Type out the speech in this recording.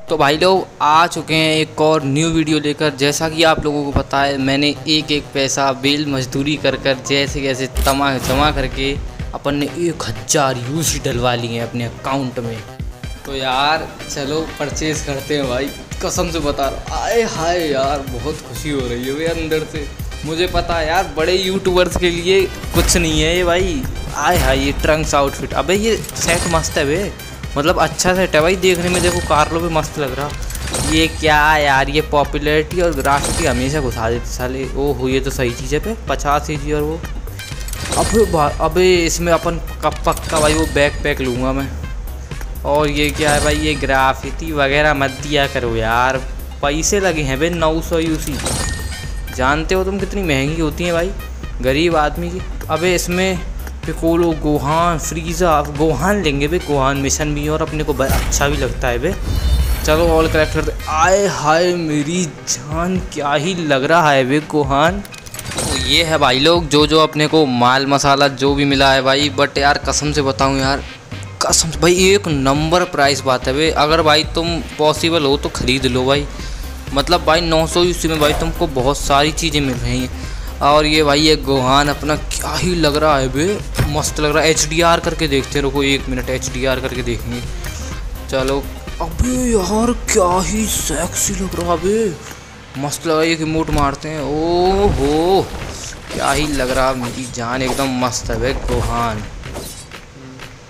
तो भाई लोग आ चुके हैं एक और न्यू वीडियो लेकर। जैसा कि आप लोगों को पता है, मैंने एक एक पैसा बेल मजदूरी कर जैसे कैसे जमा करके अपन ने 1000 यूसी डलवा लिए हैं अपने अकाउंट में। तो यार चलो परचेज करते हैं भाई, कसम से बता रहा, आए हाय यार बहुत खुशी हो रही है भाई अंदर से। मुझे पता है यार बड़े यूट्यूबर्स के लिए कुछ नहीं है ये भाई। आए हाय ये ट्रंक्स आउटफिट, अबे ये सेट मस्त है बे, मतलब अच्छा सेट है भाई देखने में। देखो कार्लो भी मस्त लग रहा। ये क्या यार, ये पॉपुलैरिटी और ग्राफिटी हमेशा घुसा देते साले। ओहो ये तो सही चीज़ है पे 50 जी। और वो अबे इसमें अपन पक्का भाई वो बैकपैक लूँगा मैं। और ये क्या है भाई, ये ग्राफिटी वगैरह मत दिया करो यार, पैसे लगे हैं भाई 900 यूसी। जानते हो तुम कितनी महंगी होती हैं भाई गरीब आदमी की। अबे इसमें पिकोलो, गोहान, फ्रीज़ा, गोहान लेंगे भाई, गोहान मिशन भी है और अपने को अच्छा भी लगता है भाई। चलो ऑल कलेक्ट करते। आए हाय मेरी जान, क्या ही लग रहा है भाई गोहान। तो ये है भाई लोग जो अपने को माल मसाला जो भी मिला है भाई। बट यार कसम से बताऊं यार, कसम से भाई एक नंबर प्राइस बात है भाई। अगर भाई तुम पॉसिबल हो तो ख़रीद लो भाई। मतलब भाई 900 यूसी में भाई तुमको बहुत सारी चीज़ें मिल रही हैं। और ये भाई ये गोहान अपना क्या ही लग रहा है बे, मस्त लग रहा है। HDR करके देखते रहो, 1 मिनट HDR करके देखेंगे। चलो अबे यार क्या ही सेक्सी लग रहा है बे, मस्त लग रहा है। एक इमोट मारते हैं, ओहो क्या ही लग रहा है, मेरी जान एकदम मस्त है बे गोहान।